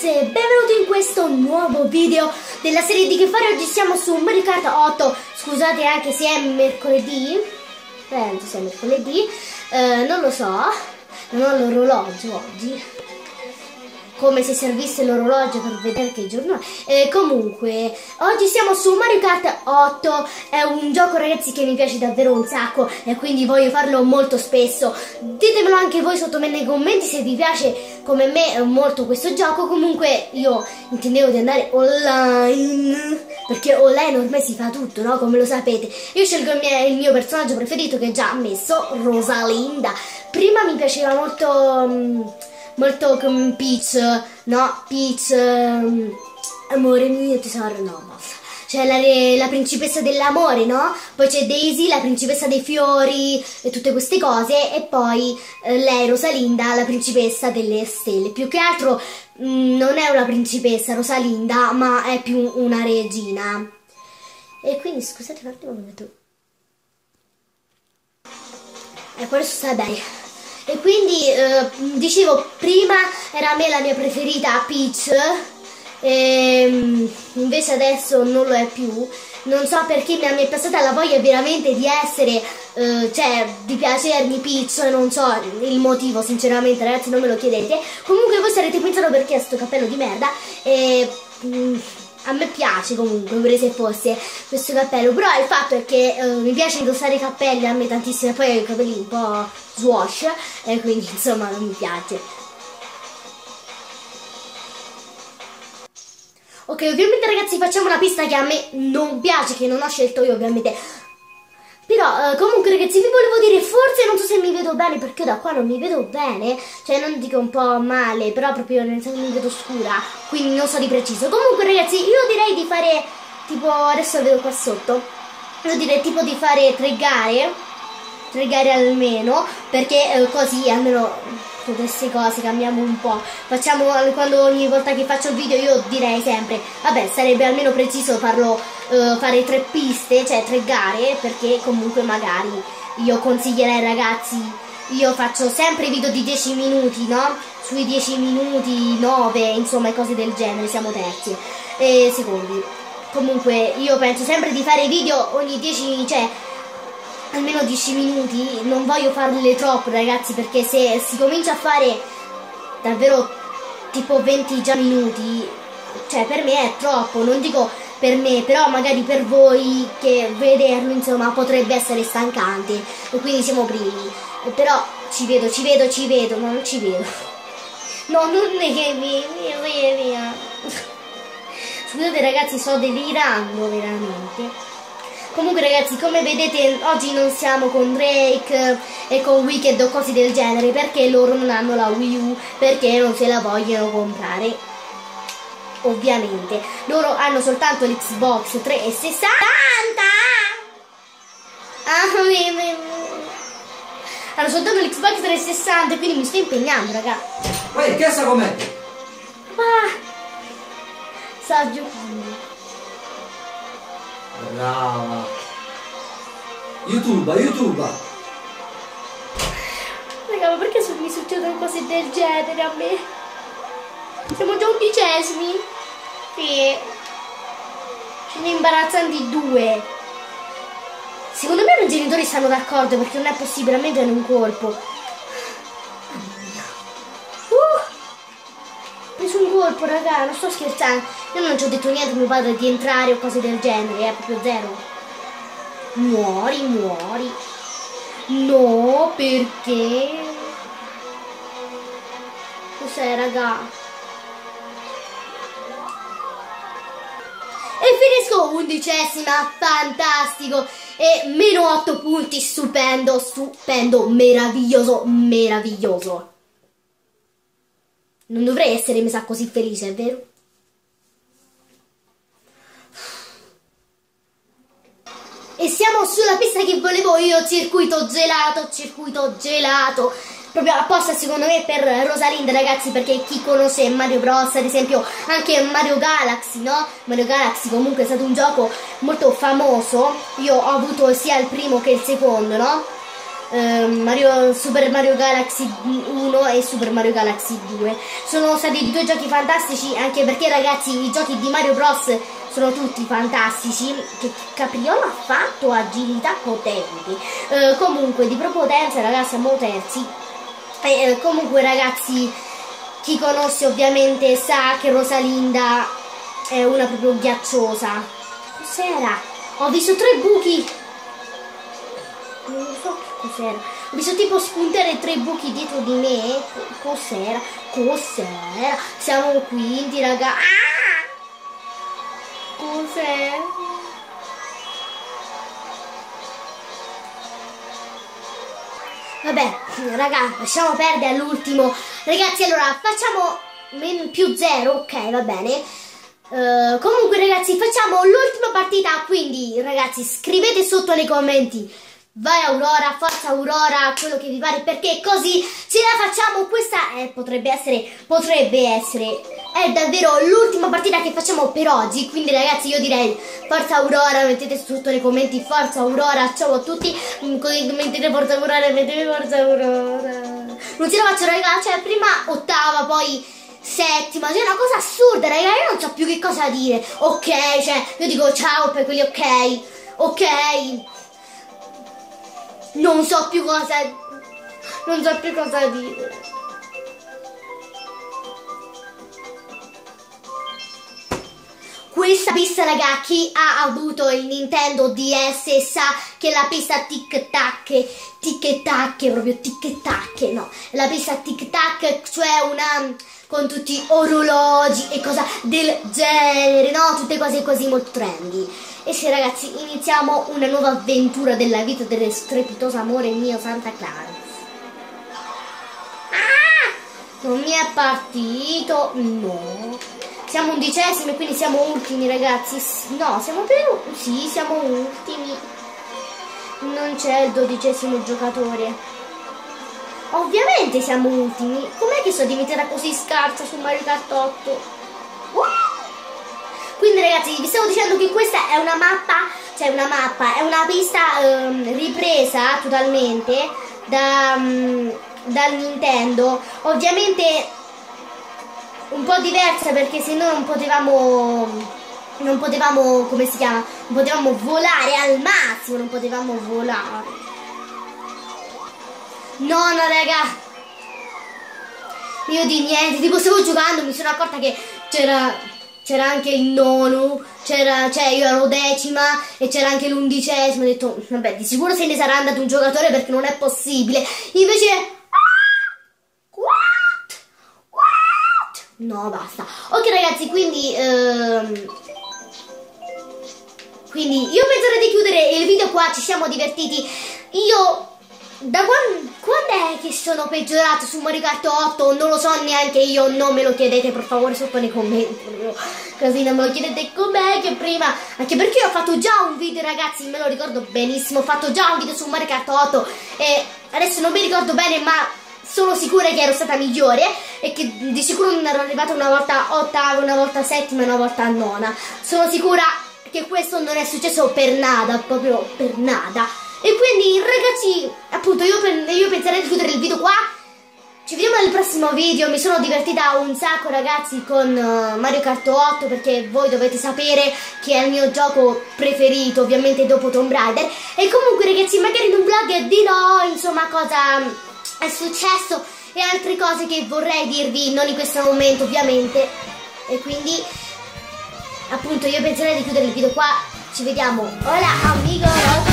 ragazze, benvenuti in questo nuovo video della serie di Che fare. Oggi siamo su Mario Kart 8. Scusate anche se è mercoledì. Penso sia mercoledì, non lo so. Non ho l'orologio oggi, come se servisse l'orologio per vedere che giorno è. Comunque, oggi siamo su Mario Kart 8. È un gioco, ragazzi, che mi piace davvero un sacco e quindi voglio farlo molto spesso. Ditemelo anche voi sotto me nei commenti se vi piace come me molto questo gioco. Comunque io intendevo di andare online, perché online ormai si fa tutto, no? Come lo sapete. Io scelgo il mio personaggio preferito, che è già messo, Rosalinda. Prima mi piaceva molto come Peach, no? Peach, amore mio tesoro, no, basta. C'è la principessa dell'amore, no? Poi c'è Daisy, la principessa dei fiori e tutte queste cose. E poi lei, Rosalinda, la principessa delle stelle. Più che altro non è una principessa Rosalinda, ma è più una regina. E quindi, scusate un attimo, ho detto... questo sta bene. E quindi, dicevo, prima era a me la mia preferita Peach, invece adesso non lo è più. Non so perché mi è passata la voglia veramente di essere, cioè di piacermi Peach, non so il motivo sinceramente, ragazzi, non me lo chiedete. Comunque voi starete pensando perché sto cappello di merda, a me piace comunque, pure se fosse questo cappello, però il fatto è che mi piace indossare i cappelli, a me tantissimo, e poi ho i capelli un po' swash, e quindi insomma non mi piace. Ok, ovviamente, ragazzi, facciamo una pista che a me non piace, che non ho scelto io ovviamente. Però comunque, ragazzi, vi volevo dire, forse non so se mi vedo bene, perché io da qua non mi vedo bene, cioè non dico un po' male, però proprio nel senso mi vedo scura, quindi non so di preciso. Comunque, ragazzi, io direi di fare tipo, adesso lo vedo qua sotto, io direi tipo di fare 3 gare almeno, perché così almeno tutte queste cose cambiamo un po'. Facciamo, quando ogni volta che faccio il video io direi sempre, vabbè, sarebbe almeno preciso farlo, fare 3 piste, cioè 3 gare, perché comunque magari io consiglierei, ragazzi, io faccio sempre video di 10 minuti, no? Sui 10 minuti, 9, insomma, e cose del genere, siamo terzi e secondi. Comunque io penso sempre di fare video ogni 10, cioè almeno 10 minuti, non voglio farle troppo, ragazzi, perché se si comincia a fare davvero tipo 20 già minuti, cioè per me è troppo, non dico per me, però magari per voi che vederlo, insomma, potrebbe essere stancante, e quindi siamo primi. Però ci vedo, ma non ci vedo. No, non è che via. Scusate, ragazzi, sto delirando veramente. Comunque, ragazzi, come vedete oggi non siamo con Drake e con Wicked o cose del genere, perché loro non hanno la Wii U, perché non se la vogliono comprare, ovviamente. Loro hanno soltanto l'Xbox 360. Hanno soltanto l'Xbox 360, quindi mi sto impegnando, raga. Poi che sa com'è? Sta giocando. Brava. YouTube. Raga, ma perché mi succedono cose del genere a me? Siamo già 11esimi. Sì. Ce ne imbarazzanti 2. Secondo me i genitori stanno d'accordo, perché non è possibile, a me viene un colpo. Ho preso un colpo, raga, non sto scherzando. Io non ci ho detto niente a mio padre di entrare o cose del genere, è proprio zero. Muori. No, perché? Cos'è, raga? E finisco 11esima, fantastico. E meno 8 punti, stupendo, meraviglioso. Non dovrei essere messa così felice, è vero? E siamo sulla pista che volevo io, circuito gelato, proprio apposta secondo me per Rosalinda, ragazzi, perché chi conosce Mario Bros, ad esempio anche Mario Galaxy, no? Mario Galaxy comunque è stato un gioco molto famoso, io ho avuto sia il primo che il secondo, no? Super Mario Galaxy 1 e Super Mario Galaxy 2. Sono stati due giochi fantastici, anche perché ragazzi i giochi di Mario Bros sono tutti fantastici. Che capriolo ha fatto, agilità potenti, comunque di prepotenza ragazzi siamo terzi. Comunque ragazzi, chi conosce ovviamente sa che Rosalinda è una proprio ghiacciosa. Cos'era? Ho visto 3 buchi, non so che cos'era, ho visto tipo spuntare 3 buchi dietro di me. Cos'era? Cos'era? Siamo quinti raga. Cos'è? Vabbè raga, lasciamo perdere all'ultimo. Ragazzi allora facciamo più 0, ok va bene. Comunque ragazzi facciamo l'ultima partita, quindi ragazzi scrivete sotto nei commenti vai Aurora, forza Aurora, quello che vi pare, perché così ce la facciamo. Questa potrebbe essere è davvero l'ultima partita che facciamo per oggi, quindi ragazzi io direi forza Aurora, mettete sotto nei commenti forza Aurora, ciao a tutti, mettete forza Aurora, mettete forza Aurora. Non ce la faccio raga, cioè prima ottava, poi settima, cioè una cosa assurda raga, io non so più che cosa dire. Ok, cioè io dico ciao per quelli, ok, non so più cosa dire. Questa pista raga, chi ha avuto il Nintendo DS sa che la pista tic tac, proprio tic tac, no, la pista tic tac, cioè una con tutti orologi e cosa del genere, no, tutte cose così molto trendy. E sì ragazzi, iniziamo una nuova avventura della vita dello strepitoso amore mio Santa Claus. Non mi è partito, no. Siamo 11esimi, quindi siamo ultimi ragazzi. No, siamo sì, siamo ultimi. Non c'è il 12esimo giocatore. Ovviamente siamo ultimi. Com'è che sono diventata così scarsa su Mario Kart 8? Quindi ragazzi vi stavo dicendo che questa è una mappa, cioè è una pista ripresa totalmente dal Nintendo. Ovviamente un po' diversa perché se no non potevamo, come si chiama, non potevamo volare al massimo, non potevamo volare. No raga, io di niente, tipo stavo giocando, mi sono accorta che c'era anche il nono, cioè io ero 10ª e c'era anche l'11esimo, ho detto vabbè di sicuro se ne sarà andato un giocatore perché non è possibile, invece no basta. Ok ragazzi, quindi io penserei di chiudere il video qua, ci siamo divertiti. Io da quando è che sono peggiorato su Mario Kart 8? Non lo so neanche io, non me lo chiedete per favore sotto nei commenti, così non me lo chiedete com'è che prima, anche perché io ho fatto già un video ragazzi, me lo ricordo benissimo, ho fatto già un video su Mario Kart 8 e adesso non mi ricordo bene, ma sono sicura che ero stata migliore e che di sicuro non ero arrivata una volta ottava, una volta settima e una volta nona. Sono sicura che questo non è successo per nada, proprio per nada. E quindi ragazzi, appunto io penserei di chiudere il video qua. Ci vediamo nel prossimo video, mi sono divertita un sacco ragazzi con Mario Kart 8 perché voi dovete sapere che è il mio gioco preferito, ovviamente dopo Tomb Raider. E comunque ragazzi magari in un vlog dirò insomma cosa è successo e altre cose che vorrei dirvi, non in questo momento ovviamente. E quindi appunto io penserei di chiudere il video qua. Ci vediamo. Hola amigo.